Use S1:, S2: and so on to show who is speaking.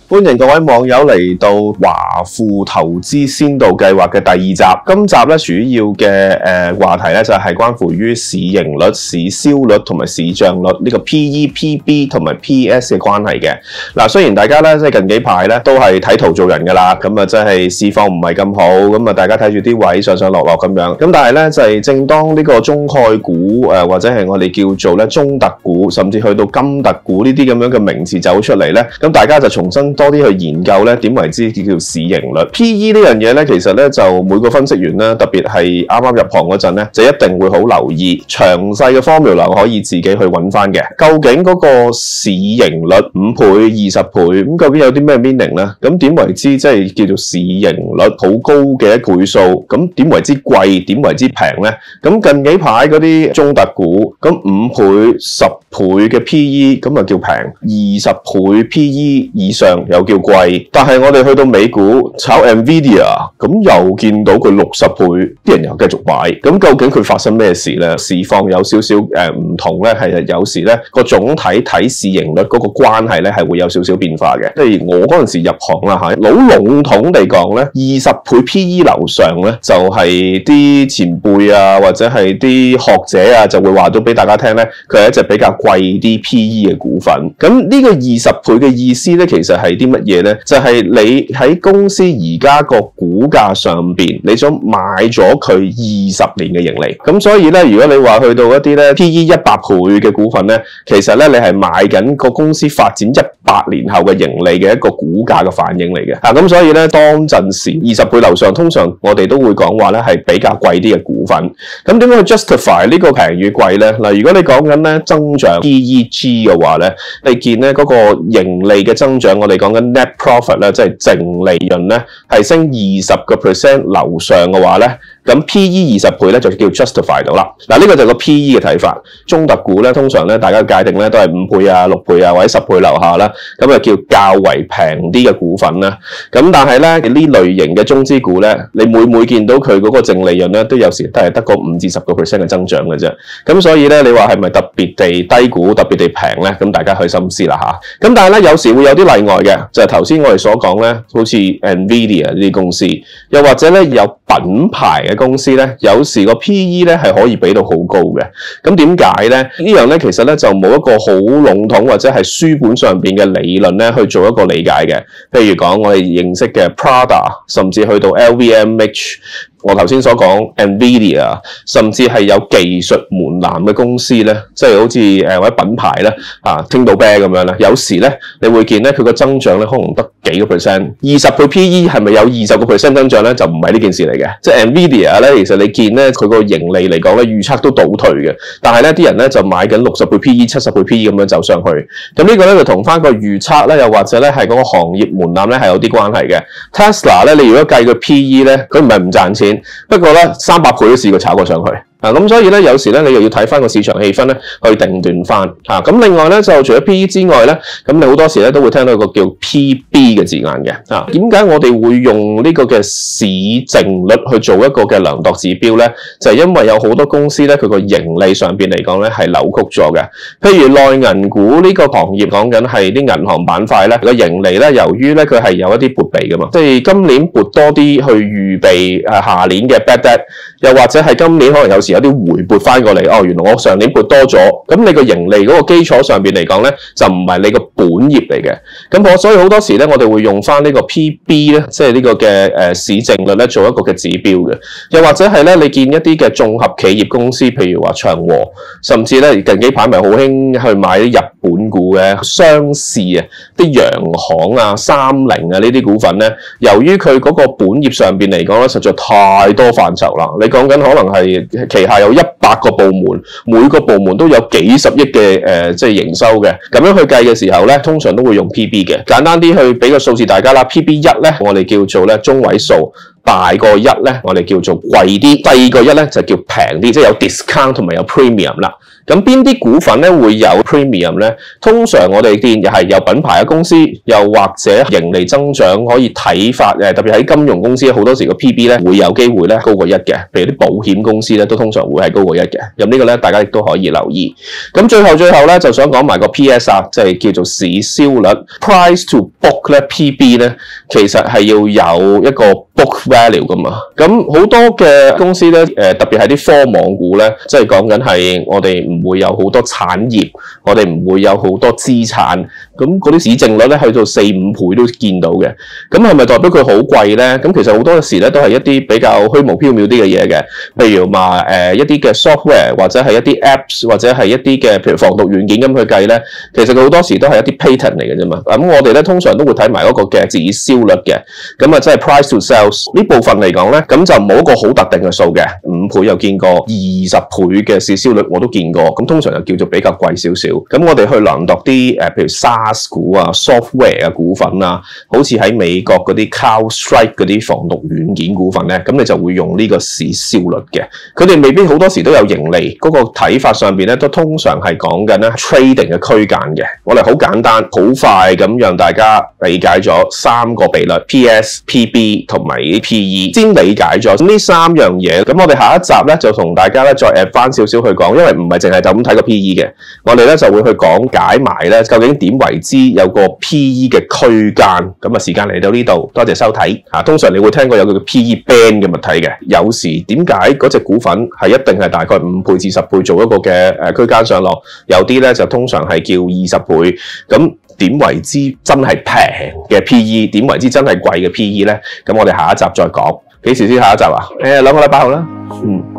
S1: 歡迎各位網友嚟到華富投資先導計劃嘅第2集。今集咧主要嘅話題咧就係關乎於市盈率、市銷率同埋市賬率呢個 PE、PB 同埋 PS 嘅關係嘅。嗱，雖然大家咧即係近幾排咧都係睇圖做人噶啦，咁啊即係市況唔係咁好，咁啊大家睇住啲位上上落落咁樣。咁但係咧就係正當呢個中概股或者係我哋叫做咧中特股，甚至去到金特股呢啲咁樣嘅名詞走出嚟咧，咁大家就重新多啲去研究咧點為之叫市盈率 PE 呢樣嘢咧，其實咧就每個分析員咧，特別係啱啱入行嗰陣咧，就一定會好留意詳細嘅 formula 可以自己去揾翻嘅。究竟嗰個市盈率5倍、20倍，咁究竟有啲咩 meaning 咧？咁點為之即係叫做市盈率好高嘅一倍數？咁點為之貴？點為之平咧？咁近幾排嗰啲中特股，咁5倍、10倍嘅 PE 咁啊叫平，20倍 PE 以上又叫貴。但係我哋去到美股炒 Nvidia， 咁又見到佢60倍，啲人又繼續買。咁究竟佢發生咩事咧？市況有少少唔同咧，係有時咧個總體睇市盈率嗰個關係咧係會有少少變化嘅。例如我嗰陣時入行啦嚇，老籠統地講咧，20倍 PE 樓上咧就係啲前輩啊或者係啲學者啊就會話到俾大家聽咧，佢係一隻比較貴啲 PE 嘅股份。咁呢個20倍嘅意思咧，其實係啲乜嘢咧？就係你喺公司而家個股價上邊，你想買咗佢20年嘅盈利。咁所以咧，如果你話去到一啲咧 PE 100倍嘅股份咧，其實咧你係買緊個公司發展100年後嘅盈利嘅一個股價嘅反應嚟嘅。咁所以咧，當陣時20倍樓上，通常我哋都會講話咧係比較貴啲嘅股份。咁點樣去 justify 呢個平與貴咧？嗱，如果你講緊咧增長 PEG 嘅話咧，你見咧嗰個盈利嘅增長，我哋講緊 net profit 咧，即係淨利潤咧，係升20% 樓上嘅話咧，咁 PE 20倍咧就叫 justify 到啦。嗱，呢個就係個 PE 嘅睇法。中特股咧，通常咧大家界定咧都係5倍啊、6倍啊或者10倍樓下啦，咁啊叫較為平啲嘅股份啦。咁但係咧呢類型嘅中資股咧，你每見到佢嗰個淨利潤咧，都有時都係得個5至10% 嘅增長嘅啫。咁所以咧，你話係咪特別地低估、特別地平咧？咁大家去深思啦嚇。咁但係咧，有時會有啲例外嘅，就係頭先我哋所講咧，好似 Nvidia 呢啲公司，又或者咧有品牌嘅公司咧，有時個 PE 咧係可以俾到好高嘅。咁點解咧？呢樣咧其實咧就冇一個好籠統或者係書本上邊嘅理論咧去做一個理解嘅。譬如講我哋認識嘅 Prada， 甚至去到 LVMH。我頭先所講 Nvidia， 甚至係有技術門檻嘅公司咧，即係好似或者品牌咧聽到啤咁樣咧，有時咧你會見咧佢個增長咧可能得幾個 percent， 20倍 PE 係咪有20% 增長咧？就唔係呢件事嚟嘅。即係 Nvidia 咧，其實你見咧佢個盈利嚟講咧預測都倒退嘅，但係咧啲人咧就買緊60倍 PE、70倍 PE 咁樣走上去。咁呢個咧就同翻個預測咧，又或者咧係嗰個行業門檻咧係有啲關係嘅。Tesla 咧，你如果計個 PE 咧，佢唔係唔賺錢。不過咧，300倍都試過炒過上去。咁所以咧，有時咧，你又要睇翻個市場氣氛咧，去定斷翻。咁另外咧，就除咗 PE 之外咧，咁你好多時咧都會聽到一個叫 PB 嘅字眼嘅。點解我哋會用呢個嘅市淨率去做一個嘅量度指標咧？就係因為有好多公司咧，佢個盈利上邊嚟講咧係扭曲咗嘅。譬如內銀股呢個行業講緊係啲銀行板塊咧，個盈利咧，由於咧佢係有一啲撥備噶嘛，即係今年撥多啲去預備下年嘅 bad debt， 又或者係今年可能有時有啲回撥翻過嚟，原來我上年撥多咗，咁你個盈利嗰個基礎上邊嚟講咧，就唔係你個本業嚟嘅。咁所以好多時咧，我哋會用翻呢個 PB 咧，即係呢個嘅市淨率咧，做一個嘅指標嘅。又或者係咧，你見一啲嘅綜合企業公司，譬如話長和，甚至咧近幾排咪好興去買啲日本股嘅商事啊、啲洋行啊、三菱啊呢啲股份咧，由於佢嗰個本業上邊嚟講咧，實在太多範疇啦。你講緊可能係旗下有100個部門，每個部門都有幾十億嘅即係營收嘅，咁樣去計嘅時候咧，通常都會用 PB 嘅。簡單啲去俾個數字大家啦 ，PB1 咧，我哋叫做咧中位數。大個1咧，我哋叫做貴啲；第二個1咧就叫平啲，即係有 discount 同埋有 premium 啦。 咁邊啲股份咧會有 premium 咧？通常我哋見又係有品牌嘅公司，又或者盈利增長可以睇法特別喺金融公司好多時個 PB 咧會有機會咧高過1嘅，譬如啲保險公司咧都通常會係高過1嘅。咁呢個咧大家亦都可以留意。咁最後咧就想講埋個 PS 啊，即係叫做市銷率 price to book 咧 PB 咧，其實係要有一個 book value 噶嘛。咁好多嘅公司咧特別係啲科網股咧，即係講緊係我哋唔會有好多產業，我哋唔會有好多資產，咁嗰啲市淨率咧去到4-5倍都見到嘅。咁係咪代表佢好貴咧？咁其實好多時咧都係一啲比較虛無縹緲啲嘅嘢嘅，譬如話一啲嘅 software 或者係一啲 apps 或者係一啲嘅譬如防毒軟件咁去計咧，其實佢好多時都係一啲 patent 嚟嘅啫嘛。咁我哋咧通常都會睇埋嗰個嘅市銷率嘅，咁啊即係 price to sales 呢部分嚟講咧，咁就冇一個好特定嘅數嘅，5倍又見過，20倍嘅市銷率我都見過，咁通常就叫做比較貴少少。咁我哋去量度啲譬如 SaaS 股啊、software 嘅股份啊，好似喺美國嗰啲 CrowdStrike 嗰啲防毒軟件股份咧，咁你就會用呢個市銷率嘅。佢哋未必好多時都有盈利，嗰個睇法上邊咧都通常係講緊咧 trading 嘅區間嘅。我哋好簡單、好快咁讓大家理解咗3個比率 PS、PB 同埋 PE， 先理解咗呢3樣嘢。咁我哋下一集咧就同大家咧再 add 翻少少去講，因為唔係淨係就咁睇個 PE 嘅，我哋咧就會去講解埋咧究竟點為之有個 PE 嘅區間。咁啊時間嚟到呢度，多謝收睇。通常你會聽過有個叫 PE band 嘅物體嘅，有時點解嗰隻股份係一定係大概5倍至10倍做一個嘅區間上落，有啲咧就通常係叫20倍。咁點為之真係平嘅 PE？ 點為之真係貴嘅 PE 咧？咁我哋下一集再講。幾時先下一集啊？2個禮拜後啦。